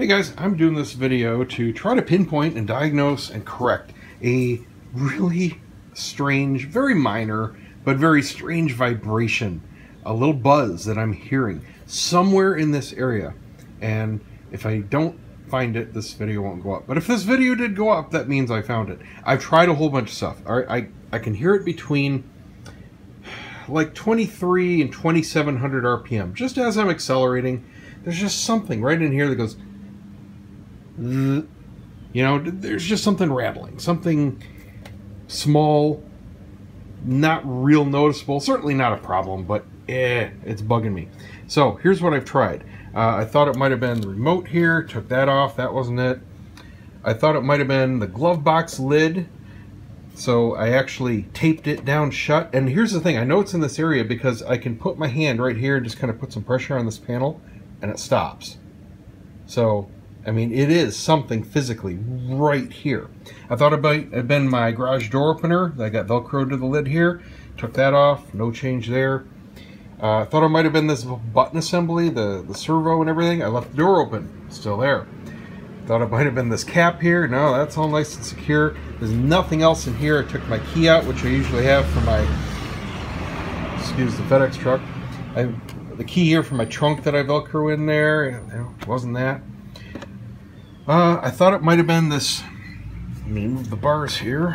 Hey guys, I'm doing this video to try to pinpoint and diagnose and correct a really strange, very minor, but very strange vibration, a little buzz that I'm hearing somewhere in this area. And if I don't find it, this video won't go up. But if this video did go up, that means I found it. I've tried a whole bunch of stuff. All right, I can hear it between like 23 and 2700 RPM. Just as I'm accelerating, there's just something right in here that goes, you know, there's just something rattling, something small, not real noticeable, certainly not a problem, but it's bugging me. So here's what I've tried. I thought it might have been the remote here, took that off, that wasn't it. I thought it might have been the glove box lid, so I actually taped it down shut. And here's the thing, I know it's in this area because I can put my hand right here and just kind of put some pressure on this panel and it stops. So I mean, it is something physically right here. I thought it might have been my garage door opener. I got Velcro to the lid here. Took that off. No change there. I thought it might have been this button assembly, the servo and everything. I left the door open. Still there. Thought it might have been this cap here. No, that's all nice and secure. There's nothing else in here. I took my key out, which I usually have for my, excuse the FedEx truck. I have the key here for my trunk that I Velcro in there. It wasn't that. I thought it might have been this. Let me move the bars here.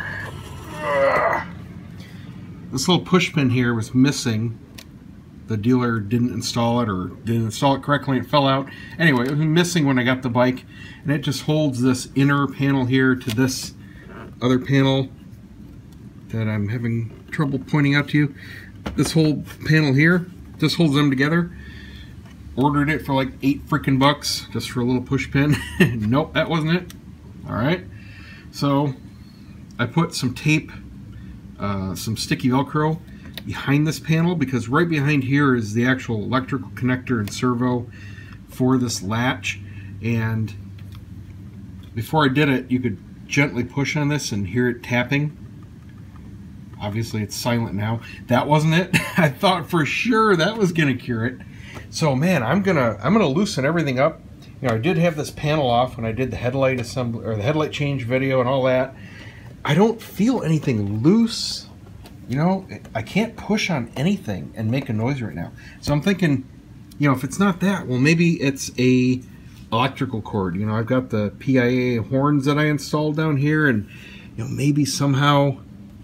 This little push pin here was missing. The dealer didn't install it, or didn't install it correctly and it fell out. Anyway, it was missing when I got the bike, and it just holds this inner panel here to this other panel that I'm having trouble pointing out to you. This whole panel here just holds them together. Ordered it for like $8 just for a little push pin. Nope, that wasn't it. All right, so I put some tape, some sticky Velcro behind this panel, because right behind here is the actual electrical connector and servo for this latch. And before I did it, you could gently push on this and hear it tapping. Obviously it's silent now. That wasn't it. I thought for sure that was gonna cure it. So man, I'm gonna loosen everything up. You know, I did have this panel off when I did the headlight assembly or the headlight change video and all that. I don't feel anything loose. You know, I can't push on anything and make a noise right now. So I'm thinking, you know, if it's not that, well, maybe it's a electrical cord. You know, I've got the PIA horns that I installed down here, and you know, maybe somehow,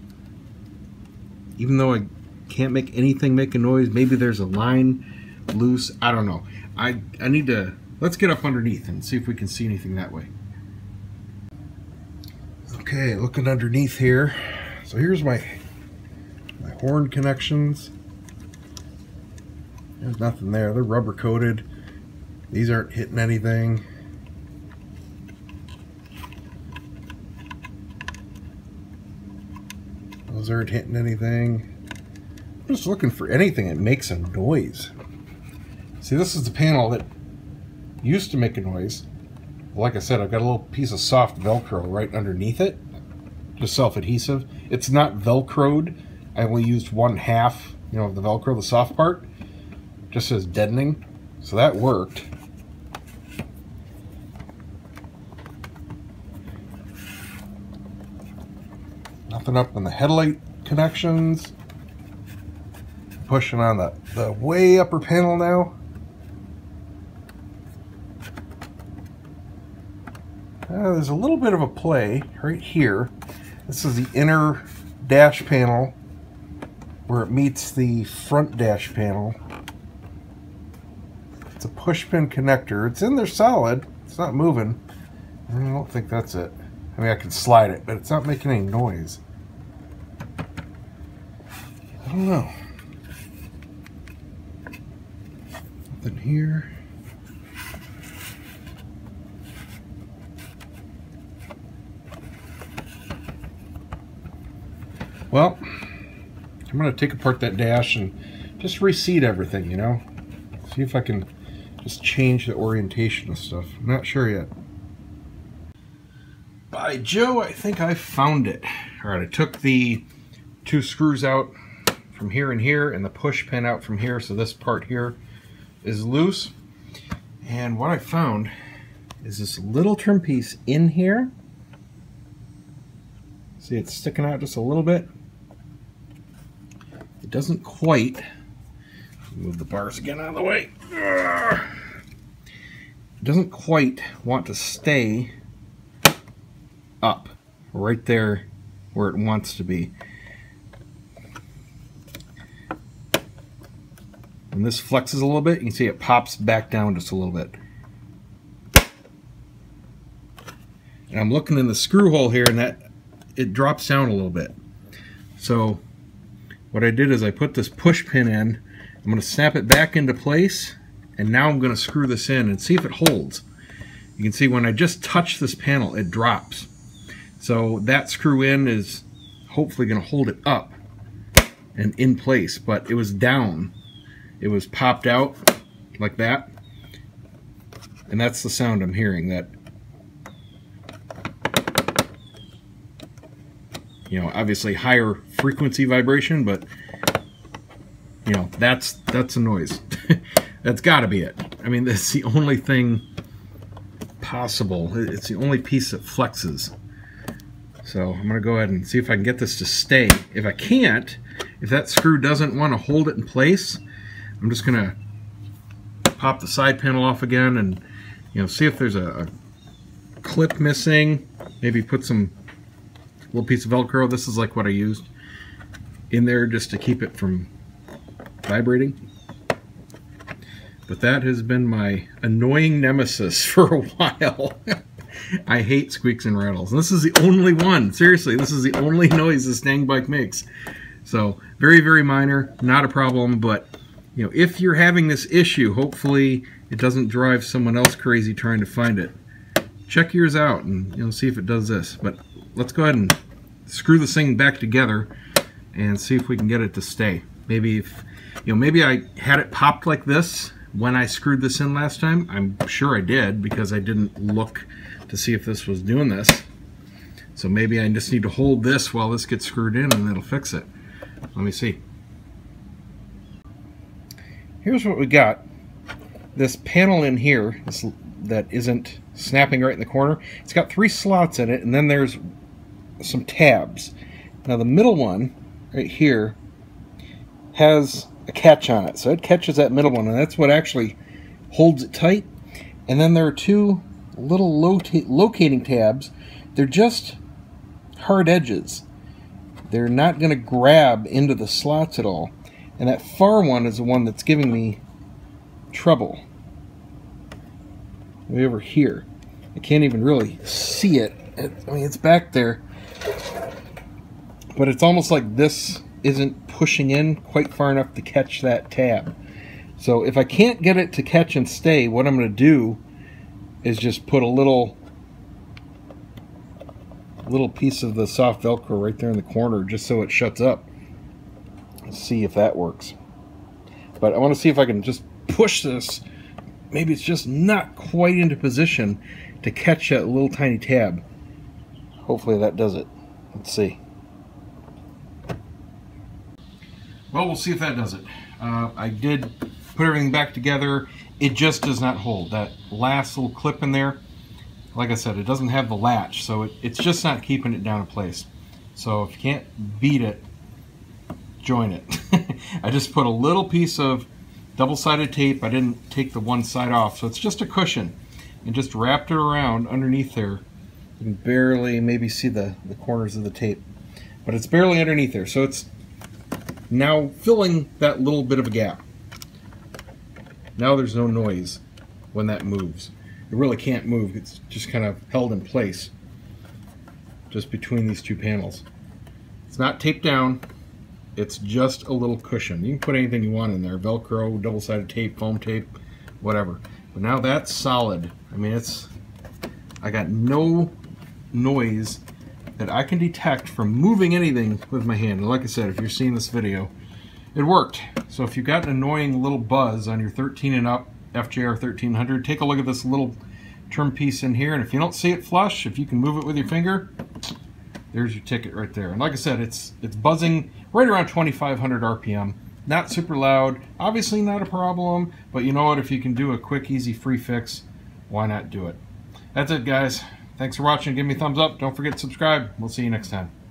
even though I can't make anything make a noise, maybe there's a line loose. I don't know. I need to, let's get up underneath and see if we can see anything that way. Okay, looking underneath here. So here's my horn connections. There's nothing there. They're rubber coated. These aren't hitting anything. Those aren't hitting anything. I'm just looking for anything that makes a noise. See, this is the panel that used to make a noise. Like I said, I've got a little piece of soft Velcro right underneath it, just self-adhesive. It's not Velcroed. I only used 1/2, you know, of the Velcro, the soft part, just as deadening. So that worked. Nothing up in the headlight connections. Pushing on the way upper panel now. There's a little bit of a play right here. This is the inner dash panel where it meets the front dash panel. It's a push pin connector. It's in there solid. It's not moving. I don't think that's it. I mean, I can slide it, but it's not making any noise. I don't know. Nothing here. Well, I'm going to take apart that dash and just reseat everything, you know. See if I can just change the orientation of stuff. I'm not sure yet. By Joe, I think I found it. All right, I took the 2 screws out from here and the push pin out from here, so this part here is loose. And what I found is this little trim piece in here. See, it's sticking out just a little bit. It doesn't quite, move the bars again out of the way. It doesn't quite want to stay up right there where it wants to be. When this flexes a little bit, you can see it pops back down just a little bit. And I'm looking in the screw hole here, and that it drops down a little bit. So what I did is I put this push pin in. I'm going to snap it back into place, and now I'm going to screw this in and see if it holds. You can see when I just touch this panel, it drops. So that screw in is hopefully going to hold it up and in place, but it was down. It was popped out like that, and that's the sound I'm hearing. That, you know, obviously higher frequency vibration, but you know, that's a noise. That's got to be it. I mean, that's the only thing possible. It's the only piece that flexes. So I'm going to go ahead and see if I can get this to stay. If I can't, if that screw doesn't want to hold it in place, I'm just going to pop the side panel off again and, you know, see if there's a clip missing. Maybe put some little piece of Velcro. This is like what I used in there just to keep it from vibrating. But that has been my annoying nemesis for a while. I hate squeaks and rattles. And this is the only one. Seriously, this is the only noise the Stang bike makes. So very, very minor, not a problem, but you know, if you're having this issue, hopefully it doesn't drive someone else crazy trying to find it. Check yours out and you'll see if it does this. But let's go ahead and screw this thing back together and see if we can get it to stay. Maybe if, you know, maybe I had it popped like this when I screwed this in last time. I'm sure I did because I didn't look to see if this was doing this. So maybe I just need to hold this while this gets screwed in and it'll fix it. Let me see. Here's what we got. This panel in here that isn't snapping right in the corner, it's got 3 slots in it, and then there's some tabs. Now the middle one right here has a catch on it, so it catches that middle one, and that's what actually holds it tight. And then there are 2 little locating tabs. They're just hard edges. They're not going to grab into the slots at all. And that far one is the one that's giving me trouble. Way over here. I can't even really see it. I mean, it's back there. But it's almost like this isn't pushing in quite far enough to catch that tab. So if I can't get it to catch and stay, what I'm going to do is just put a little piece of the soft Velcro right there in the corner just so it shuts up. Let's see if that works. But I want to see if I can just push this. Maybe it's just not quite into position to catch that little tiny tab. Hopefully that does it. Let's see. Well, we'll see if that does it. I did put everything back together. It just does not hold. That last little clip in there, like I said, it doesn't have the latch, so it's just not keeping it down in place. So if you can't beat it, join it. I just put a little piece of double-sided tape. I didn't take the one side off, so it's just a cushion, and just wrapped it around underneath there. You can barely maybe see the corners of the tape, but it's barely underneath there, so it's now filling that little bit of a gap. Now there's no noise when that moves. It really can't move. It's just kind of held in place just between these 2 panels. It's not taped down. It's just a little cushion. You can put anything you want in there. Velcro, double-sided tape, foam tape, whatever. But now that's solid. I mean, I got no noise that I can detect from moving anything with my hand. And like I said, if you're seeing this video, it worked. So if you've got an annoying little buzz on your 13 and up FJR 1300, take a look at this little trim piece in here. And if you don't see it flush, if you can move it with your finger, there's your ticket right there. And like I said, it's buzzing right around 2,500 RPM. Not super loud, obviously not a problem, but you know what, if you can do a quick, easy, free fix, why not do it? That's it, guys. Thanks for watching. Give me a thumbs up. Don't forget to subscribe. We'll see you next time.